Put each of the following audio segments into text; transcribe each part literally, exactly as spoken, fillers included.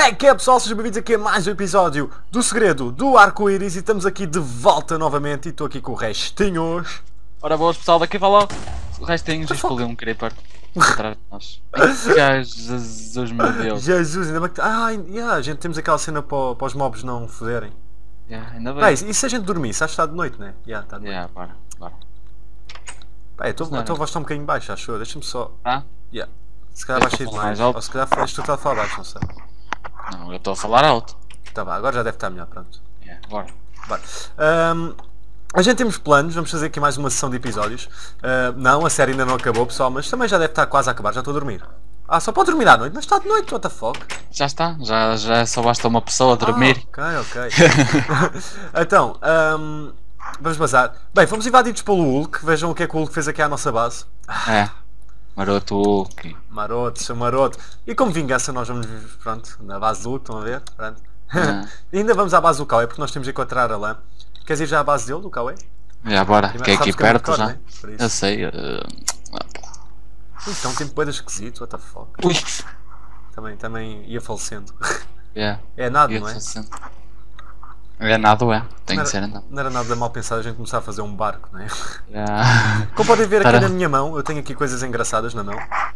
É que é pessoal, sejam bem-vindos aqui a mais um episódio do Segredo do Arco-Íris e estamos aqui de volta novamente e estou aqui com o Restinhos. Ora boas pessoal, daqui fala o Restinhos e explodiu um creeper atrás de nós. Ai, Jesus, meu Deus. Jesus, ainda bem que... Ah, yeah, a gente temos aquela cena para, para os mobs não foderem. Yeah, ainda bem. Pá, e se a gente dormisse? Acho que está de noite, né? Yeah, está de noite. Yeah, bora, bora. Pá, a tua a tua voz está um bocadinho baixa, acho eu. Deixa-me só... Ah? Yeah. Se calhar Eu baixei estou a falar demais. mais alto. Ou se calhar és tu que está a falar baixo, não sei. Não, eu estou a falar alto. Tá bem, agora já deve estar melhor, pronto. Yeah, bora. Bora. Um, a gente temos planos, vamos fazer aqui mais uma sessão de episódios. Uh, não, a série ainda não acabou, pessoal, mas também já deve estar quase a acabar, já estou a dormir. Ah, só pode dormir à noite, mas está de noite, what the fuck? Já está, já, já só basta uma pessoa dormir. Ah, ok, ok. Então, um, vamos bazar. Bem, fomos invadidos pelo Hulk, vejam o que é que o Hulk fez aqui à nossa base. É, maroto Hulk. Maroto, seu maroto. E como vingança nós vamos, pronto, na base do Hulk, estão a ver? Pronto. É. E ainda vamos à base do Cauê, porque nós temos de encontrar a lã. Queres ir já à base dele, do Cauê? Já bora, Primeiro, que é aqui sabes que é muito perto caro, já. né? Por isso. Eu sei. Uh... opa. Ui, então tem boeda esquisito, what the fuck. Ui. Também, também ia falecendo. Yeah. É nada, Ia não é? fazendo. É nada, é. Tem Não que ser era, então. não era nada mal pensado a gente começar a fazer um barco, não é? Yeah. Como podem ver aqui Para. na minha mão, eu tenho aqui coisas engraçadas na mão.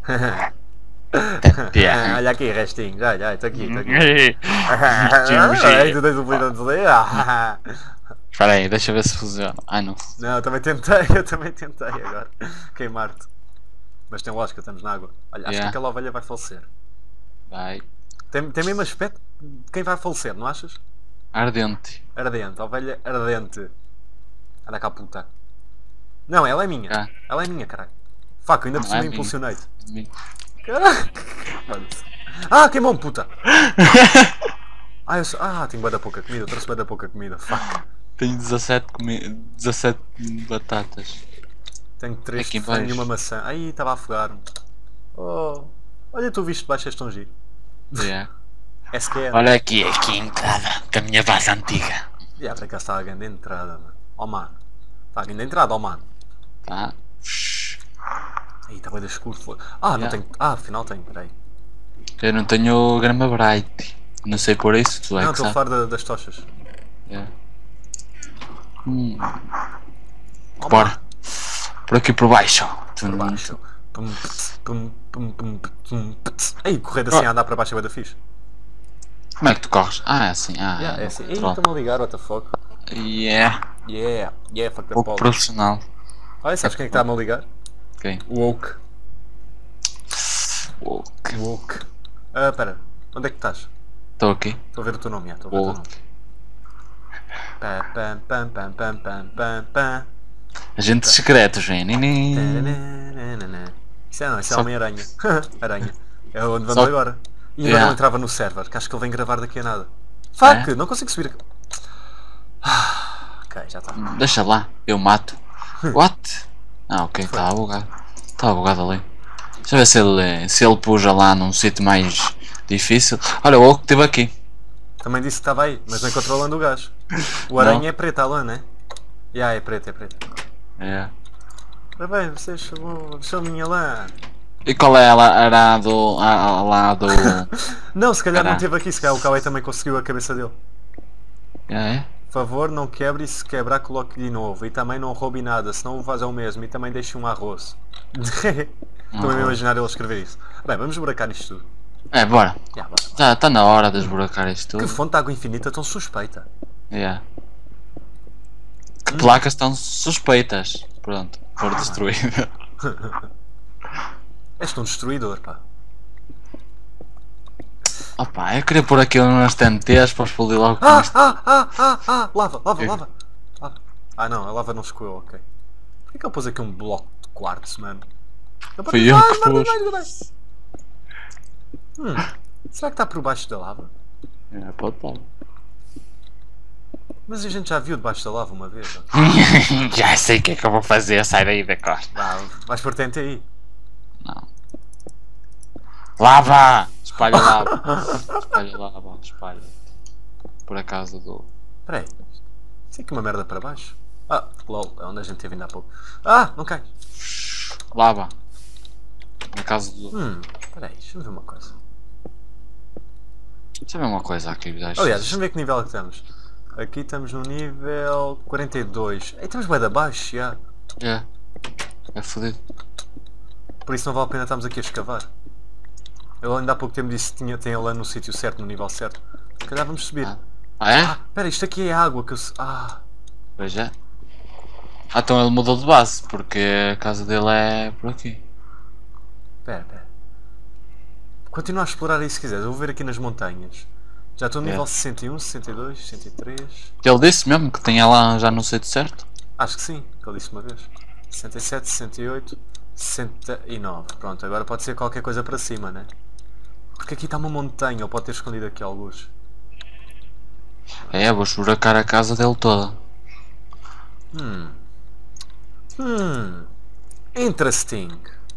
Yeah. Olha aqui, restinhos, olha, olha, estou aqui, estou aqui. Temos Ai, tu tens o apelido de ler? Espera aí, deixa eu ver se funciona. Ai não. Não, eu também tentei, eu também tentei agora. Queimar-te. Mas tem lógica, estamos na água. Olha, acho Yeah. que aquela ovelha vai falecer. Vai. Tem, tem mesmo aspecto de quem vai falecer, não achas? Ardente. Ardente, ovelha ardente. Anda cá, puta. Não, ela é minha. Ah. Ela é minha, caralho. Fuck, eu ainda por Não cima é minha. impulsionei-te. Caralho. Foda-se. Ah, queimou-me, puta. Ah, eu sou... ah, tenho bué da pouca comida. Trouxe bué da pouca comida. Fuck. Tenho dezassete, comi... dezassete batatas. Tenho três Aqui de frango e embaixo. uma maçã. Ai, estava a afogar-me. Oh. Olha, tu viste baixo este tão giro. Yeah. É que é. Olha aqui, aqui a entrada da minha base antiga. Já, para cá está a grande entrada, mano. Oh, mano. Está a grande entrada, oh, mano. Tá? Aí, está bem da escuro. Foi. Ah, não Yeah. tenho. Ah, afinal tenho, peraí. Eu não tenho grama bright. Não sei por isso, tu é Não, que estou a sabe. falar da- das tochas. Yeah. Hum. Oh, Bora. mano. Por aqui por baixo. Por baixo. Pum, pts, pum, pum, pum, pum, pts. Ei, correr assim a andar para baixo é bué da fixe. Como é que tu corres? Ah, é assim. Ah, Yeah, é é assim. Ei, controle. estão-me a ligar, what the fuck. Yeah. Yeah, yeah, fuck the Pouco police. profissional. Olha, sabes quem é que está-me a ligar? Ok. O Oak. Ok. O Oak. Ah, pera. Onde é que estás? Estou aqui. Estou a ver o teu nome, já. Estou a ver o teu nome. Ok. Pam, pam, pam, pam, pam, pam, pam, pam. Agentes secretos, vem. Tananana. Isso é não, isso é Só- Homem-Aranha. Aranha. É onde vamos Só- agora. E ainda Yeah. não entrava no server, que acho que ele vem gravar daqui a nada. Fuck, É? não consigo subir aqui. Ah, ok, já está. Deixa lá, eu mato. What? Ah, ok, está bugado. Está bugado ali. Deixa eu ver se ele, se ele puxa lá num sítio mais difícil. Olha, o Oco esteve aqui. Também disse que estava aí, mas não encontrou a lã do gajo. O Não. aranha é preta, a lã, né? Já, é preta, é preta. É. Ora bem, você chamou, chamou a minha lã. E qual é ela? Era do. A, a, lá do. Não, se calhar não Era. esteve aqui, se calhar o Cauê também conseguiu a cabeça dele. É? Por favor, não quebre e se quebrar coloque de novo. E também não roube nada, senão o faz ao mesmo. E também deixe um arroz. Estou a Arroz. imaginar ele escrever isso. Bem, vamos buracar isto tudo. É, bora. Já, bora. Já está na hora de esburacar isto Que tudo. fonte de água infinita tão suspeita. É. Que placas estão suspeitas. Pronto, for destruída. És um destruidor, pá. Opa, eu queria pôr aqui umas T N Ts para explodir logo com Ah, isto. ah, ah, ah, ah, lava, lava, Ok. lava. lava. Ah não, a lava não escoou, ok. Por que ele pôs aqui um bloco de quartzo, mano? Não pode- Fui eu Ai, que mano, pus. ai, ai, ai. Hum, será que está por baixo da lava? É, pode estar. Mas a gente já viu debaixo da lava uma vez. ó. Já sei o que é que eu vou fazer, sai daí da costa. Vá, vais por T N T aí. Não. Lava! Espalha lava. Espalha lava, espalha. Por acaso do. Espera aí. Isso é aqui uma merda para baixo. Ah, lol, é onde a gente teve ainda há pouco. Ah, não cai. Lava. Na casa do. Hum, espera aí, deixa eu ver uma coisa. Deixa eu ver uma coisa aqui, deixa. Aliás, deixa-me ver que nível é que estamos. Aqui estamos no nível quarenta e dois. Ei, estamos bem de baixo, já. É. É fodido. Por isso não vale a pena estarmos aqui a escavar. Ele ainda há pouco tempo disse que tinha, tem ele no sítio certo, no nível certo. Se calhar vamos subir. Ah, ah é? Ah, espera, isto aqui é água que eu... se- Ah, Pois é. Ah, então ele mudou de base, porque a casa dele é por aqui. espera, espera. Continua a explorar aí se quiseres. Eu vou ver aqui nas montanhas. Já estou no É. nível sessenta e um, sessenta e dois, sessenta e três. Ele disse mesmo que tinha lá já no sítio certo? Acho que sim, que ele disse uma vez. sessenta e sete, sessenta e oito, sessenta e nove. Pronto, agora pode ser qualquer coisa para cima, né? Porque aqui está uma montanha, ele pode ter escondido aqui alguns. É, vou esburacar a casa dele toda. Hum. Hum. Interesting.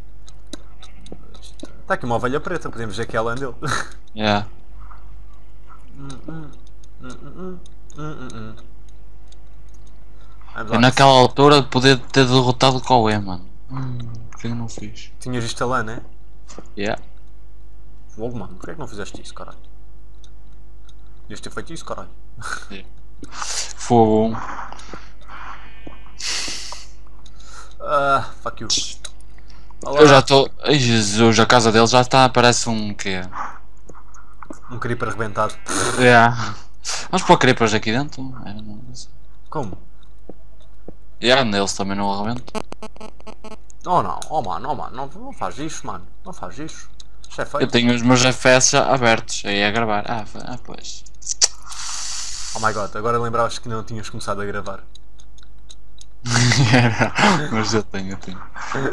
Está aqui uma ovelha preta, podemos dizer que ela andou. É. Hum, hum, hum, hum, hum, hum, hum. Vamos Eu lá. naquela altura de poder ter derrotado o Cauê, mano. Hum, porque eu não fiz? Tinhas visto a lã, né? Yeah. Fogo, mano, porquê é que não fizeste isso, caralho? Devias ter feito isso, caralho. Fogo. Ah, fuck you. Olá. Eu já estou. Ai Jesus, a casa dele já está, parece um quê? Um creeper arrebentado. Yeah. Vamos pôr creepers aqui dentro? É, não sei. Como? Yeah, neles também não arrebento. Oh não, oh mano, oh mano, não, não faz isso, mano. Não faz isso. Isto é Eu feio. tenho os meus F S já abertos aí a gravar. Ah, foi- ah pois. Oh my god, agora lembravas que não tinhas começado a gravar. Era, mas eu tenho, eu tenho.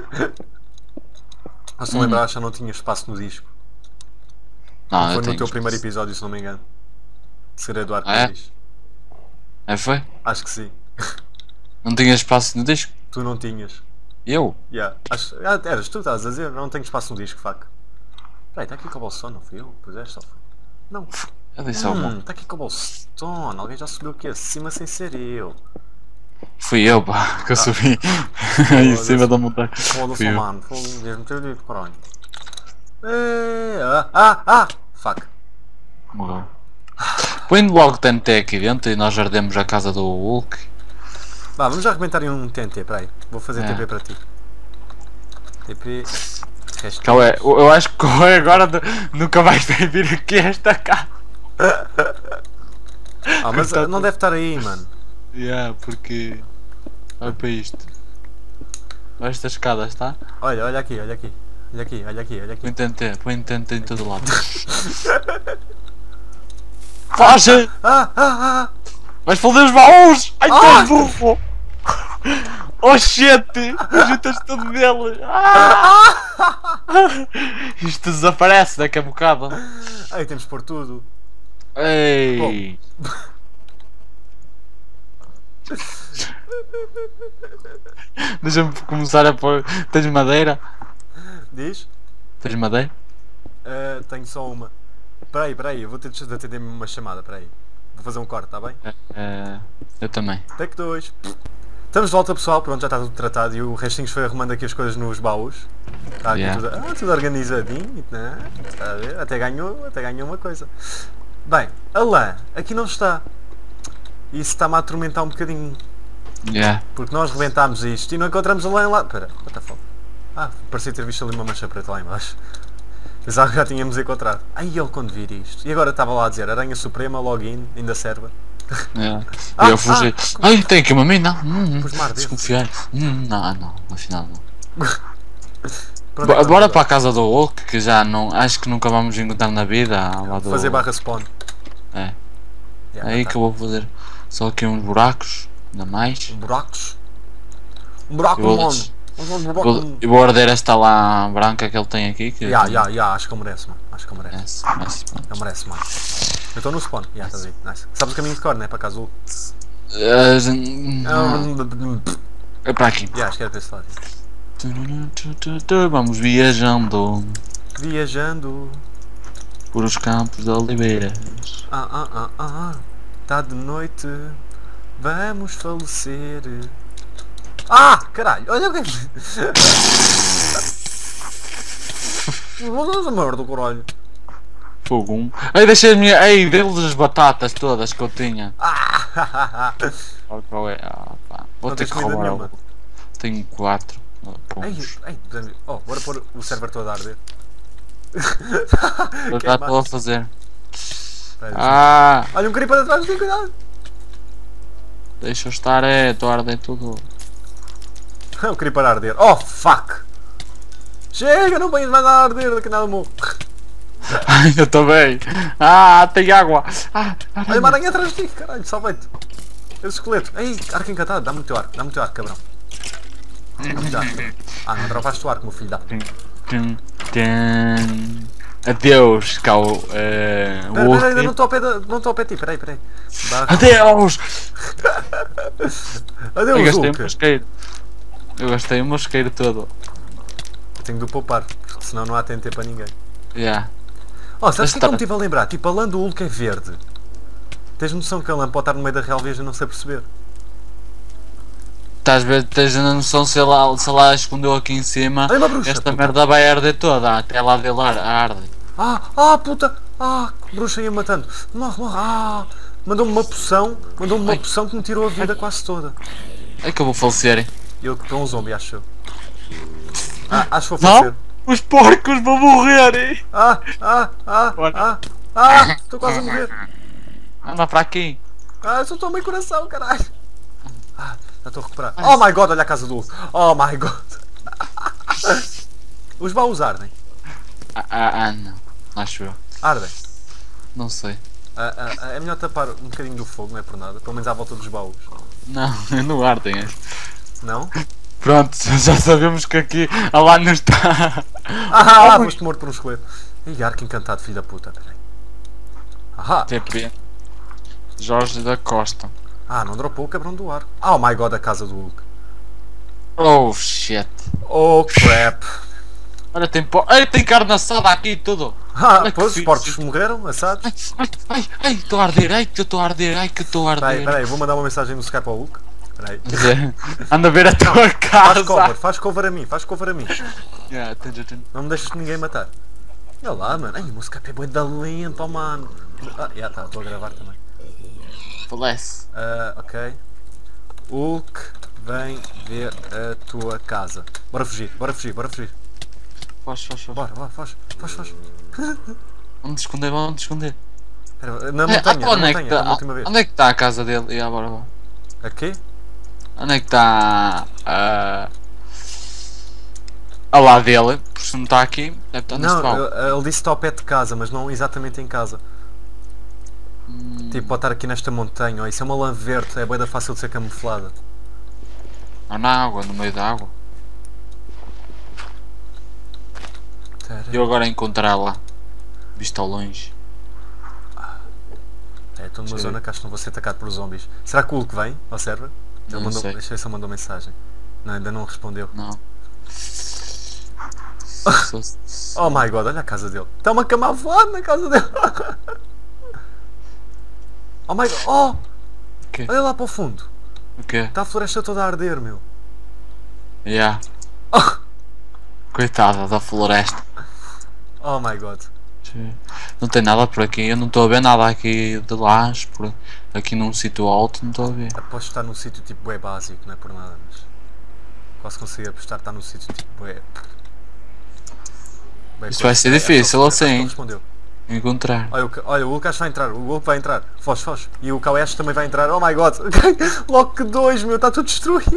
Mas se Hum. lembravas já não tinha espaço no disco. Não, eu Foi no tenho. teu primeiro episódio, se não me engano. Segredo do Ah, é? Arco-Íris. É, foi? Acho que sim. Não tinha espaço no disco? Tu não tinhas. Eu? Yeah. Acho... Ah, eras tu, estás a dizer? Não tenho espaço no disco, fuck. Peraí, está aqui cobblestone, não fui eu? Pois é, só foi. Não. Eu disse alguma. Hum, está aqui cobblestone. Alguém já subiu aqui acima sem ser eu. Fui eu, pá, que eu subi aí em cima da montanha. Foda-se, Fui eu. mano. Foda-se, mesmo ter dito, caralho. Eh, Ah, ah, ah! Fuck. Morreu. Põe logo T N T aqui dentro e nós ardemos a casa do Hulk. Vá, vamos já arrebentar em um T N T, peraí. Vou fazer É. T P para ti. T P. Resto- Cauê, eu eu acho que o Cauê agora nu- nunca mais vai vir aqui a esta casa. Ah, mas Tá não deve estar aí, mano. Yeah, porque. Olha para isto. Olha esta escada, está? Olha, olha aqui, olha aqui. Olha aqui, olha aqui, olha aqui. Põe T N T, põe T N T em todo lado. Foge! Ah, ah, ah! Vais foder os baús! Ai, Ah! tão burro! Oh shit! Juntas tudo dele! Ah! Isto desaparece daqui a bocado. Aí temos de pôr tudo. Ei! Deixa-me começar a pôr. Tens madeira? Diz? Tens madeira? Ah, tenho só uma. Peraí, peraí, eu vou ter de atender-me uma chamada, peraí. Vou fazer um corte, tá bem? É, eu também. Take dois. Estamos de volta, pessoal. Pronto, já está tudo tratado e o restinho foi arrumando aqui as coisas nos baús. Está aqui Yeah. tudo, ah, tudo organizadinho, né? Está a ver? Até ganhou, até ganhou uma coisa. Bem, a lã aqui não está. Isso está-me a atormentar um bocadinho. Yeah. Porque nós reventámos isto e não encontramos a lã lá. Espera, what the fuck? Ah, parecia ter visto ali uma mancha preta lá em baixo. Pensava que já tínhamos encontrado. Ai, ele quando vir isto. E agora estava lá a dizer Aranha Suprema, login, ainda serve. Yeah. Ah, eu fugi. Ai, tem aqui uma mina. Hum, hum, Pois mar desse. desconfiar. Hum, não, não, afinal não. Pronto, Bo- então, Bora agora. para a casa do Hulk, que já não. Acho que nunca vamos encontrar na vida. Lá do... Fazer barra spawn. É. Yeah, Aí tá. que eu vou fazer só aqui uns buracos, ainda mais. Buracos? Um buraco Eu vou- onde? Um buraco Vou, eu vou arder esta lá branca que ele tem aqui. Que Ya, ya, ya, acho que eu mereço, mano. Acho que eu mereço. Yes, yes, pronto. Eu mereço, mano. Eu estou no spawn. Ya, estás aí. Nice. Sabes o caminho de cor, né? Para cá azul. Eh, não. É para aqui. Ya, acho que era para esse lado. Vamos viajando Viajando. por os campos de oliveiras. Ah, ah, ah, ah. Tá de noite. Vamos falecer. Ah, caralho. Olha o que é que... Vamos a merda, caralho. Fogo um. Ei, deixei a minha. Ei, dei-lhes as batatas todas que eu tinha. Ah! Qual, qual é? Ah, pá. Vou Não ter tens que comida roubar. nenhuma. algo. Tenho quatro. Ei, ei, oh, bora pôr o server todo a arder. Eu já estou a fazer. Espera, Ah! olha um creeper atrás de ti, cuidado! Deixa eu estar, é. Estou a arder tudo. O creeper a arder. Oh, fuck! Chega, não venhas mais a arder, daqui nada morro. Ai, eu também. Ah, tem água. Ah, Olha uma aranha atrás de ti, caralho, salvei-te. Esse esqueleto. Ei, arco encantado, dá-me o teu arco, dá-me o teu arco, cabrão. Dá-me o teu arco. Ah, não dropaste o arco, meu filho, dá. Tum, tum. Adeus, Cal. Uh, Pera, pera, ainda não estou ao pé da, não estou ao pé de ti, peraí, peraí. Dá. Adeus! Adeus, Eu gastei o Hulk. mosqueiro. Eu gastei o mosqueiro todo. Tenho de o poupar, porque senão não há T N T para ninguém. Yeah. Oh, sabes o que é que eu me Está- estive a lembrar? Tipo, a lã do Hulk é verde. Tens noção que a lã pode estar no meio da relva e não sei perceber? Estás a ver, tens a noção se ela, se ela escondeu aqui em cima. Olha uma bruxa, Esta puta. merda vai arder toda, até lá dele ar- arde. Ah, ah, puta! Ah, que bruxa ia matando. Morre, morre. Ah, mandou-me uma poção, mandou-me uma Ai. poção que me tirou a vida quase toda. É que eu vou falecer, hein? Eu que estou um zombie, acho eu. Ah, acho que vou Não? falecer. Os porcos vão morrer, hein? Ah, ah, ah, Olha. ah, ah, estou quase a morrer. Anda para aqui. Ah, eu só estou meio coração, caralho. Ah, já estou a recuperar. Oh my god, olha a casa do Hulk. Oh my god. Os baús ardem. Ah, ah, ah, não. Acho eu. Ardem. Não sei. Ah, ah, ah, é melhor tapar um bocadinho do fogo, não é por nada. Pelo menos à volta dos baús. Não, não ardem, é. Não? Pronto, já sabemos que aqui a lá não está. Ah, ah, foste morto por um esqueleto. Ih, arco encantado, filho da puta, peraí. Ahá. T P. Jorge da Costa. Ah, não dropou o cabrão do arco. Oh my god, a casa do Hulk. Oh shit. Oh crap. Olha, tem, po... Ei, tem carne assada aqui e tudo. Ah, Olha que pois, os fixe. porcos morreram, assados. Ai, ai, ai, ai, estou a arder, ai que eu estou a arder, ai que eu estou a Peraí, arder. peraí, vou mandar uma mensagem no Skype ao Hulk. Peraí. Anda a ver a tua Faz casa. cover, faz cover a mim, faz cover a mim. Yeah, atende, atende. Não me deixes ninguém matar. Olha lá, mano. Ai, o meu Skype é bué da lento, oh, mano. Ah, já tá, estou a gravar também. Falece. Ah, ok. Hulk, vem ver a tua casa. Bora fugir, bora fugir, bora fugir. Foge, foge, foge. Bora, bora, foge, foge, foge. Vamos esconder, vamos esconder. Espera, na É, montanha, na onde, é que montanha, tá, na última vez. onde é que está a casa dele? E agora vá. Aqui? Onde é que está a. a lá dele? Por se não está aqui, deve estar neste Não, baú. ele ele disse que está ao pé de casa, mas não exatamente em casa. Hum, Tipo, pode estar aqui nesta montanha, ó, isso é uma lã verde, é bué da fácil de ser camuflada. ou na água, no meio da água. E eu agora encontrá-la. Visto ao longe. É, estou numa Sim. zona que acho que não vou ser atacado por zombies. Será que o Hulk vem ao server? Ele Não mandou, sei. deixa eu ver se ele mandou mensagem. Não, ainda não respondeu. Não. Oh my god, olha a casa dele. Está uma cama a voar na casa dele. Oh my god, oh! O quê? Olha lá para o fundo. O quê? Está a floresta toda a arder, meu. Yeah. Oh, Coitada da floresta. oh my god. Não tem nada por aqui, eu não estou a ver nada aqui de lá, por aqui num sítio alto, não estou a ver. Aposto que está num sítio tipo bué básico, não é por nada, mas... Quase consegui apostar que está num sítio tipo bué... bué Isso coisa. vai ser É, difícil, acho que ele- assim. acho que ele respondeu. Encontrar. Olha, o, Ca- olha, o Lucas vai entrar, o Hulk vai entrar. Foge, foge. E o Caués também vai entrar. Oh my god. Logo que dois, meu, está tudo destruído.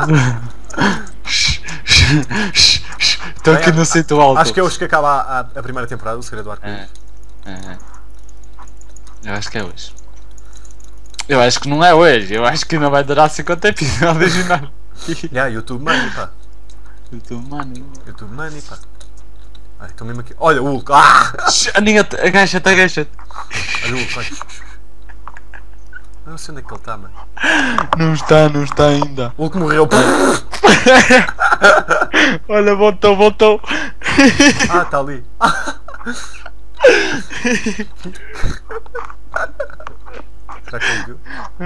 Estou aqui no sítio alto. Acho que é hoje que acaba a, a, a primeira temporada, o Segredo do Arco-Íris. É, é. Eu acho que é hoje. Eu acho que não é hoje, eu acho que ainda vai durar cinquenta episódios e não. Yeah, YouTube Money, pá. YouTube, mano. YouTube Money, pá. Ai, estou mesmo aqui. Olha, o Hulk. Ah! Aninha, agacha-te, agacha-te. Olha o Hulk, olha. Eu não sei onde é que ele está, mano. Não está, não está ainda. O Hulk morreu. Olha, voltou, voltou. Ah, está ali. Será que ele viu?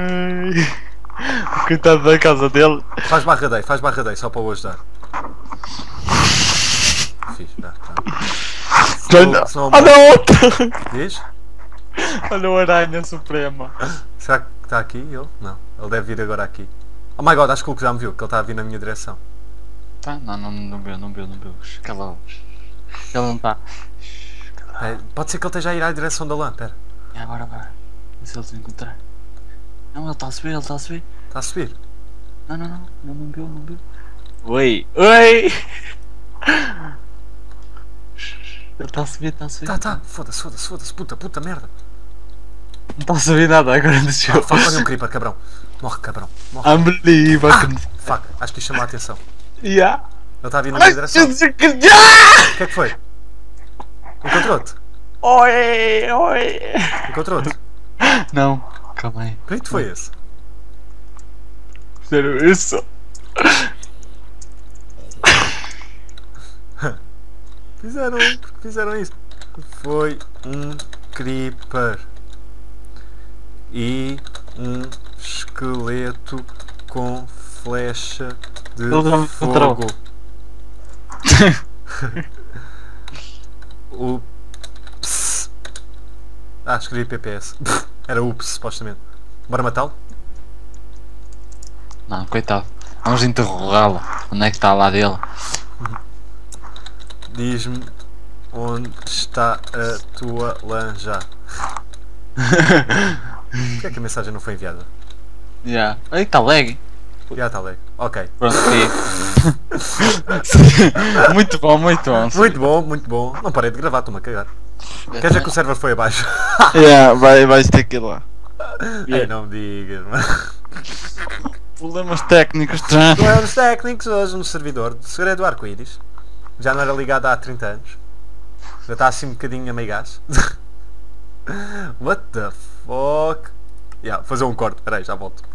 Ai, coitado da casa dele. Faz barra day, faz barra day, só para o ajudar. Fiz, já, tá. Olha, senão olha morre. outra! Diz? Olha o Aranha Suprema. Será que está aqui ele? Não. Ele deve vir agora aqui. Oh my god, acho que o Hulk já me viu, que ele está a vir na minha direção. Tá? Não, não, não viu, não viu, não viu. Cala. Ele não está. É, pode ser que ele esteja a ir à direção da lã, pera. E agora vai. Vê se ele se encontrar. Não, ele está a subir, ele está a subir. Está a subir. Não, não, não. Não, não viu, não viu. Oi, oi! Ele está a subir, está a subir. Tá, tá. Foda-se, foda-se, foda-se. Puta, puta merda. Não está a subir nada, agora desceu. Ah, fuck, olha um creeper, cabrão. Morre, cabrão. Morre. Unbelievable. Fuck, acho que isto chamou a atenção. Yeah. Ele está a vir na minha Ai, direção. Jesus, que... O que é que foi? Encontrou-te? Oi, oi. Encontrou-te? Não, calma aí. Que rito foi esse? Sério isso? Fizeram, porque fizeram isso. Foi um creeper. E um esqueleto com flecha de Ele já me encontrou. fogo. Ups. Ah, escrevi P P S. Era ups, supostamente. Bora matá-lo? Não, coitado. Vamos interrogá-lo. Onde é que está lá dele? Diz-me onde está a tua lanja. Porquê é que a mensagem não foi enviada? Já. Aí está lag. Já está lag. Ok. Pronto, aqui. Muito bom, muito bom. Muito bom, muito bom. Não parei de gravar, estou-me a cagar. Quer dizer que o server foi abaixo? Yeah, vai, vais ter que ir lá. Ai, não me digas, mano. Problemas técnicos, tá? Problemas técnicos hoje no servidor do Segredo do Arco-Íris. Já não era ligado há trinta anos. Já está assim um bocadinho a meio gás. What the fuck? Yeah, fazer um corte. Espera aí, já volto.